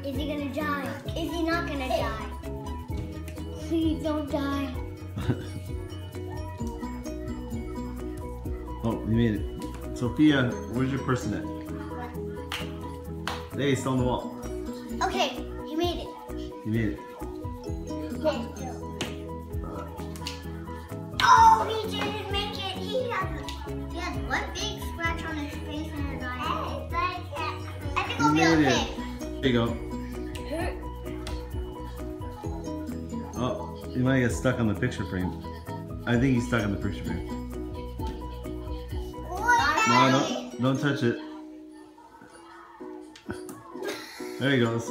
Is he gonna die? Is he not gonna die? Please don't die. Oh, you made it. Sophia, where's your person at? Hey, it's on the wall. Okay, you made it. You made it. Oh, he didn't make it. He has one big scratch on his face and his eye. I think we'll be okay. There you go. Oh, you might get stuck on the picture frame. I think he's stuck on the picture frame. No, don't touch it. There he goes.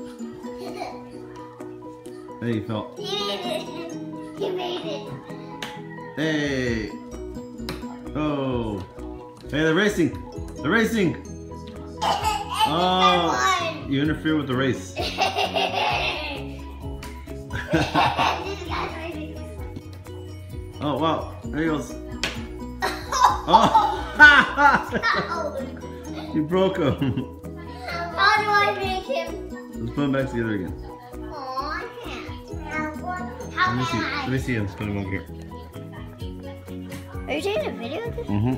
There you fell. He made it. He made it. Hey! Oh! Hey, they're racing! They're racing! Oh! You interfere with the race. Oh wow! There he goes. Oh! You broke him. How do I make him? Let's put him back together again. Oh, I can't. Let me see him. Let's put him over here. Are you taking a video of this? Mm-hmm.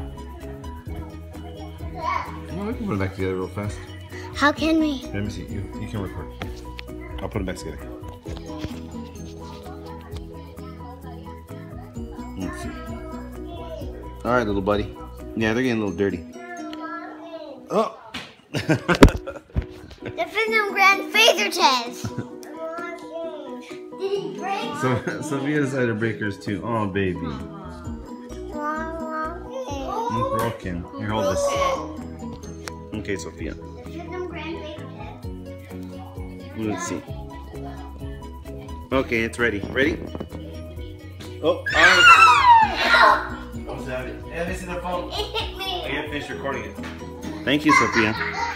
Well, we can put it back together real fast. How can we? Here, let me see. You can record. I'll put it back together. Let's see. All right, little buddy. Yeah, they're getting a little dirty. Oh! The Phantom Grand Phaser test. Did he break? So Sophia decided to break hers too. Oh, baby. I'm broken. Here, hold this. Okay, Sophia. Let's see. Okay, it's ready. Ready? Oh, oh, Javi. Hey, this is the phone. It hit me. I gotta finish recording it. Thank you, Sophia.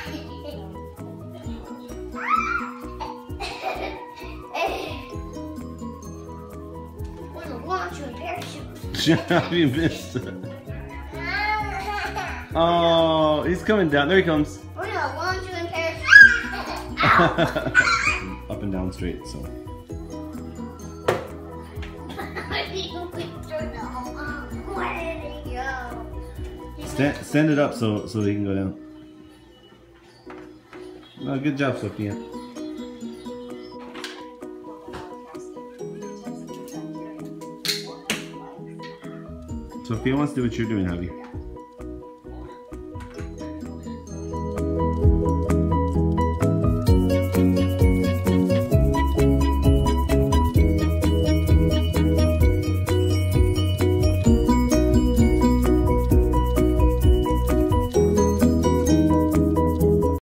We're gonna launch you in parachute. Javi missed it. Oh, he's coming down. There he comes. We're gonna launch you in parachute. Up and down straight, so. Where did he go? Stand it up so he can go down. Oh, good job, Sophia. Sophia wants to do what you're doing, Javi.